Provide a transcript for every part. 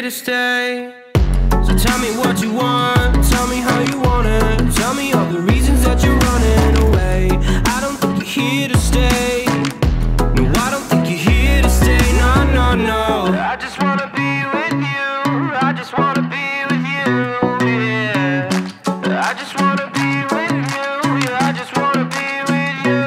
to stay. So tell me what you want, tell me how you want it. Tell me all the reasons that you're running away. I don't think you're here to stay. No, I don't think you're here to stay. No, no, no. I just wanna be with you. I just wanna be with you, yeah. I just wanna be with you. Yeah, I just wanna be with you.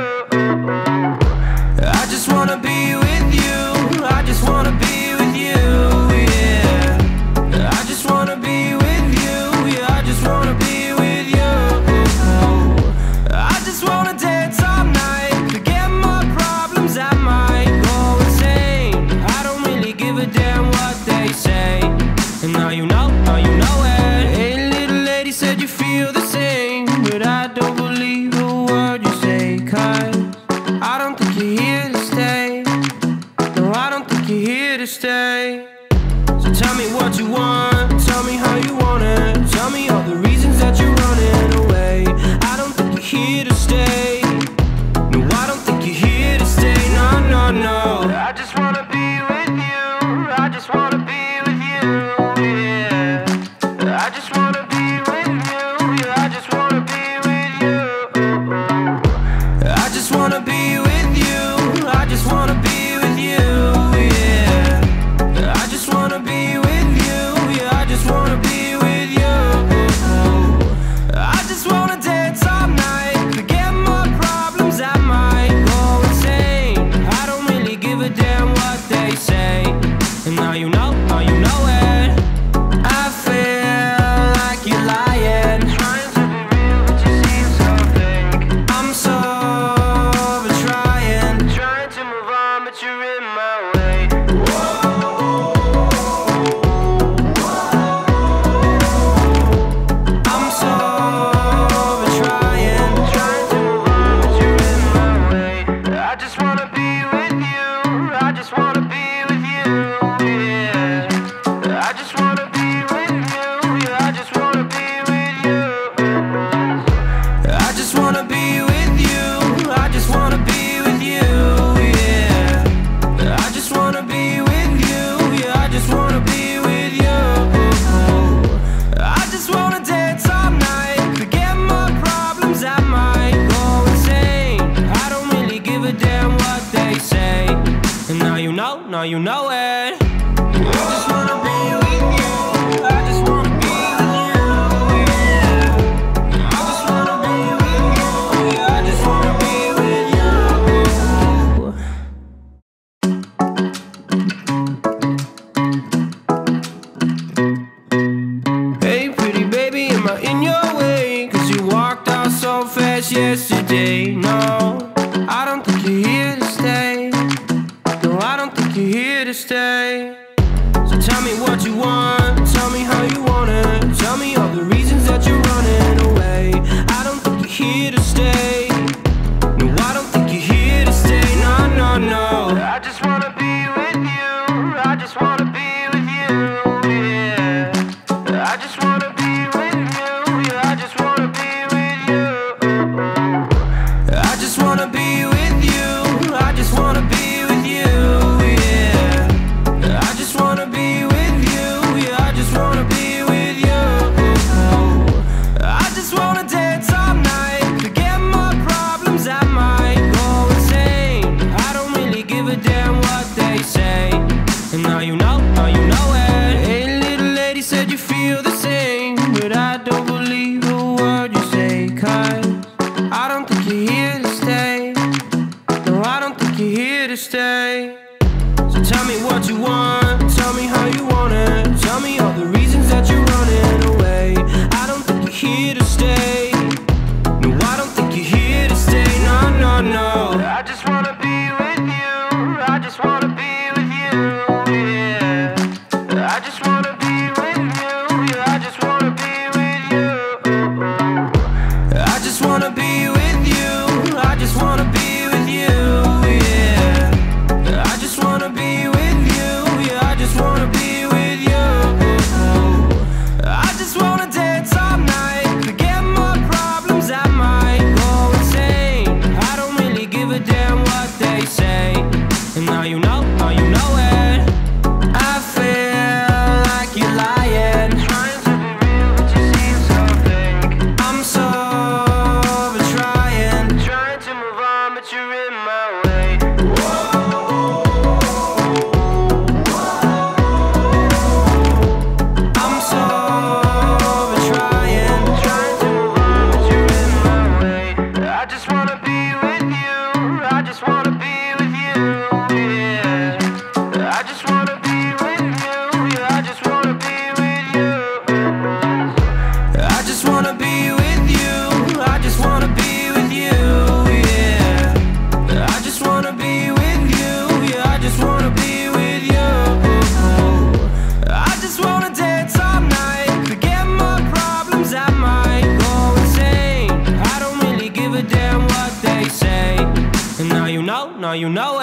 I just wanna be with you. I just wanna be with you, yeah. I just wanna be with you. Yeah, I just wanna be with you. I just wanna dance all night, forget my problems, I might go insane. I don't really give a damn what they say. And now you know it. Hey, little lady said you feel the same, but I don't believe a word you say. 'Cause I don't think you're here to stay. No, I don't think you're here to stay. So tell me what you want, tell me how you want it. Tell me all the reasons that you're running away. I don't think you're here to stay. No, I don't think you're here to stay. No, no, no. I just wanna be with you. I just wanna be with you, yeah. I just wanna be with you. Yeah, I just wanna be with you. I just wanna be with you. I just wanna be with you, yeah. I just wanna be with you. Yeah, I just wanna be with you. I just wanna dance all night, forget my problems, I might go insane. I don't really give a damn what they say. And now you know it. I feel like you're lying, trying to be real, but you seem so fake. I'm so over trying to move on, but you're in my way. I'm so over trying to move on, but you're in my way. I just wanna be with you. I just wanna be with you, yeah. I just wanna be with you. Yeah, I just wanna be with you. I just wanna be with you. I just wanna be with you, yeah. I just wanna be with you. Yeah, I just wanna be with you. I just wanna dance all night, forget my problems, I might go insane. I don't really give a damn what they say. And now you know it. I just wanna be with you. I just wanna be with you, yeah. I just wanna be with you. Yeah, I just wanna be with you. Hey, pretty baby, am I in your way? 'Cause you walked out so fast yesterday. No, I don't think you're here to stay. No, I don't think you're here to stay. So tell me what you want, tell me how you want it. Tell me all the reasons that you're running away. I don't think you're here to stay. No, I don't think you're here to stay. No, no, no. I just wanna be with you. I just wanna be with you, yeah. I just wanna be with you. Yeah, I just wanna be with you. I just wanna be with you. I just wanna be with you, yeah. I just wanna be with you. Yeah, I just wanna be with you. I just wanna dance all night, forget my problems, I might go insane. I don't really give a damn what they say. And now you know it. Hey, little lady said you feel the same, but I don't believe a word you say. 'Cause I don't think you're here to stay. No, I don't think you're here to stay. So tell me what you want, tell me how you want it. Tell me all the reasons that you're running away. I don't think you're here to stay. No, I don't think you're here to stay. No, no, no. I just wanna be with you. I just wanna be with you, yeah. I just wanna be with you. Yeah, I just wanna be with you. I just wanna be with you. I just wanna be with you, yeah. I just wanna be with you. Yeah, I just wanna be with you. I just wanna dance all night, forget my problems, I might go insane. I don't really give a damn what they say. And now you know it. I feel like know you know